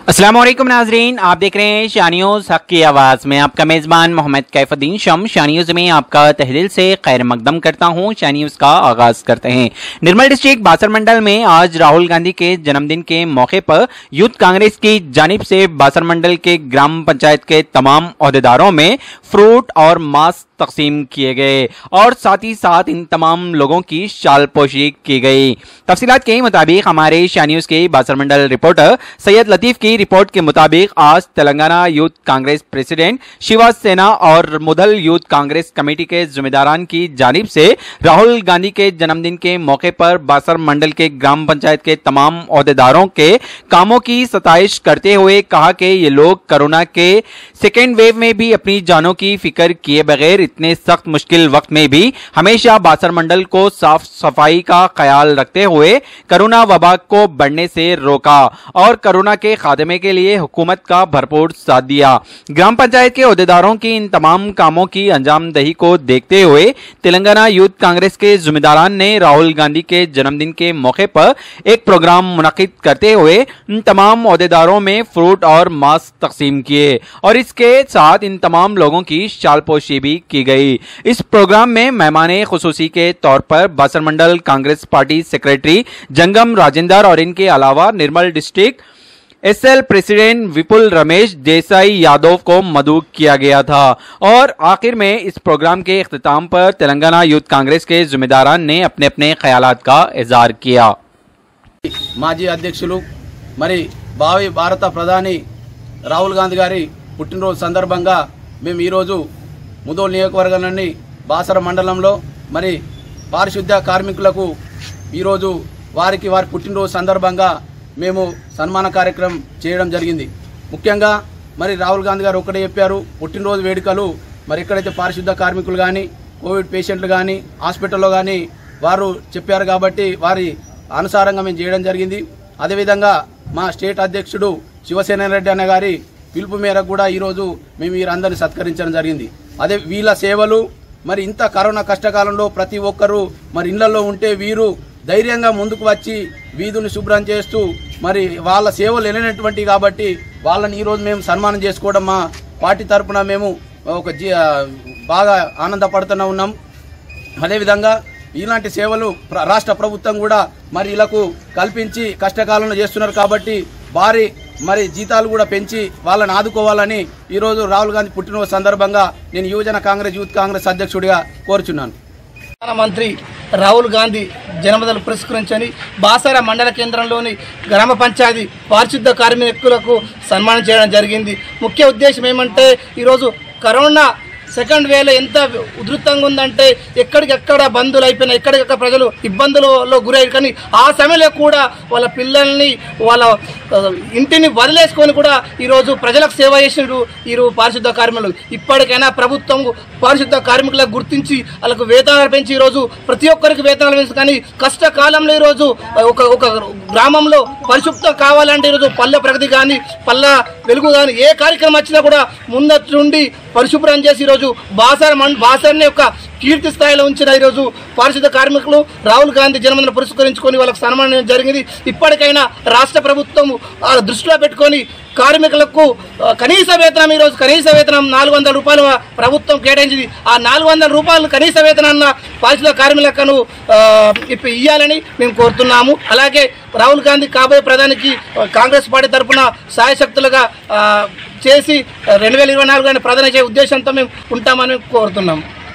अस्सलाम वालेकुम नाजरीन, आप देख रहे हैं शानी न्यूज़ हक की आवाज़ में। आपका मेज़बान मोहम्मद कैफुद्दीन शम शानी न्यूज़ में आपका तहदिल से खैर मकदम करता हूं। शानी न्यूज़ का आगाज़ करते हैं। निर्मल डिस्ट्रिक्ट बासर मंडल में आज राहुल गांधी के जन्मदिन के मौके पर यूथ कांग्रेस की जानिब से बासर मंडल के ग्राम पंचायत के तमाम ओहदेदारों में फ्रूट और मास्क तकसीम किए गए और साथ ही साथ इन तमाम लोगों की शालपोशी की गई। तफसीलात के मुताबिक हमारे शानी न्यूज़ के बासर मंडल रिपोर्टर सैयद लतीफ़ की रिपोर्ट के मुताबिक आज Telangana youth Congress president Shiva Sena और मुदल यूथ कांग्रेस कमेटी के जिम्मेदारान की जानिब से राहुल गांधी के जन्मदिन के मौके पर बासर मंडल के ग्राम पंचायत के तमाम ओहदेदारों के कामों की सताइश करते हुए कहा कि ये लोग कोरोना के सेकेंड वेव में भी अपनी जानों की फिक्र किए बगैर इतने सख्त मुश्किल वक्त में भी हमेशा बासर मंडल को साफ सफाई का ख्याल रखते हुए कोरोना वबा को बढ़ने से रोका और कोरोना के खात्मे के लिए हुकूमत का भरपूर साथ दिया। ग्राम पंचायत के ओहदेदारों की इन तमाम कामों की अंजामदही को देखते हुए तेलंगाना यूथ कांग्रेस के जिम्मेदारान ने राहुल गांधी के जन्मदिन के मौके पर एक प्रोग्राम मुनक्किद करते हुए इन तमाम ओहदेदारों में फ्रूट और मास्क तकसीम किए और इसके साथ इन तमाम लोगों की शालपोशी भी की गई। इस प्रोग्राम में मेहमान खुसूसी के तौर पर Basar mandal Congress party secretary Jangam Rajendra और इनके अलावा Nirmal district SL president Vipul Ramesh Desai Yadav को मदऊ किया गया था और आखिर में इस प्रोग्राम के इख्तिताम पर तेलंगाना यूथ कांग्रेस के जिम्मेदारान ने अपने अपने ख्यालात का इजहार किया। మాజీ అధ్యక్షులు మరి భావి భారత ప్రధాని రాహుల్ గాంధీ గారి పుట్టినరోజు సందర్భంగా మేము ఈరోజు ముదోల్ నియోజకవర్గంలోని బాసర మండలంలో మరి పారిశుద్ధ్య కార్మికులకు ఈరోజు వారి పుట్టినరోజు సందర్భంగా మేము సన్మాన కార్యక్రమం చేయడం జరిగింది। ముఖ్యంగా మరి రాహుల్ గాంధీ గారు ఒకటే చెప్పారు, పుట్టినరోజు వేడుకలు మరి ఎక్కడైతే పారిశుద్ధ్య కార్మికులు కానీ కోవిడ్ పేషెంట్లు కానీ హాస్పిటల్లో కానీ వారు చెప్పారు కాబట్టి వారి అనుసారంగా మేము చేయడం జరిగింది। అదేవిధంగా మా స్టేట్ అధ్యక్షుడు శివసేన రెడ్డి అన్న గారి పిలుపు మేరకు కూడా ఈరోజు మేము వీరందరినీ సత్కరించడం జరిగింది। అదే వీళ్ళ సేవలు మరి ఇంత కరోనా కష్టకాలంలో ప్రతి ఒక్కరూ మరి ఇళ్లలో ఉంటే వీరు ధైర్యంగా ముందుకు వచ్చి వీధుల్ని శుభ్రం చేస్తూ మరి వాళ్ళ సేవలు వెళ్ళినటువంటి కాబట్టి వాళ్ళని ఈరోజు మేము సన్మానం చేసుకోవడం మా పార్టీ తరఫున మేము ఒక బాగా ఆనందపడుతూనే ఉన్నాం। అదేవిధంగా ఇలాంటి సేవలు రాష్ట్ర ప్రభుత్వం కూడా మరి వీళ్ళకు కల్పించి కష్టకాలంలో చేస్తున్నారు కాబట్టి భారీ మరి జీతాలు కూడా పెంచి వాళ్ళని ఆదుకోవాలని ఈరోజు రాహుల్ గాంధీ పుట్టినరోజు సందర్భంగా నేను యువజన కాంగ్రెస్ యూత్ కాంగ్రెస్ అధ్యక్షుడిగా కోరుచున్నాను। ప్రధానమంత్రి రాహుల్ గాంధీ జన్మదినం పురస్కరించని బాసర మండల కేంద్రంలోని గ్రామ పంచాయతీ పారిశుద్ధ కార్మికులకు సన్మానం చేయడం జరిగింది। ముఖ్య ఉద్దేశం ఏమంటే ఈరోజు కరోనా సెకండ్ వేలో ఎంత ఉధృతంగా ఉందంటే ఎక్కడికెక్కడ బంధువులు అయిపోయినా ఎక్కడికెక్కడ ప్రజలు ఇబ్బందులలో గురయ్యారు, కానీ ఆ సమయంలో కూడా వాళ్ళ పిల్లల్ని వాళ్ళ ఇంటిని వదిలేసుకొని కూడా ఈరోజు ప్రజలకు సేవ చేసినారు ఈరోజు పారిశుద్ధ కార్మికులు। ఇప్పటికైనా ప్రభుత్వం పారిశుద్ధ కార్మికులకు గుర్తించి వాళ్ళకు వేతనాలు పెంచి ఈరోజు ప్రతి ఒక్కరికి వేతనాలు పెంచి, కానీ కష్టకాలంలో ఈరోజు ఒక గ్రామంలో పరిశుభ్రం కావాలంటే ఈరోజు పల్లె ప్రగతి కానీ పల్లె వెలుగు కానీ ఏ కార్యక్రమం వచ్చినా కూడా ముందటి నుండి పరిశుభ్రం చేసి ఈరోజు బాసర్ని యొక్క కీర్తి స్థాయిలో ఉంచిన ఈరోజు పారిశుద్ధ కార్మికులు రాహుల్ గాంధీ జన్మదిన పురస్కరించుకొని వాళ్ళకు సన్మానం జరిగింది। ఇప్పటికైనా రాష్ట్ర ప్రభుత్వం దృష్టిలో పెట్టుకొని కార్మికులకు కనీస వేతనం ఈరోజు కనీస వేతనం 400 రూపాయలు ప్రభుత్వం కేటాయించింది। ఆ 400 రూపాయలు కనీస వేతనాన్న పారిశుద్ధ కార్మికులను ఇవ్వాలని మేము కోరుతున్నాము। అలాగే రాహుల్ గాంధీ కాబోయే ప్రధానికి కాంగ్రెస్ పార్టీ తరఫున సాయశక్తులుగా చేసి 2024 ప్రధాన చేసే ఉద్దేశంతో మేము ఉంటామని కోరుతున్నాము।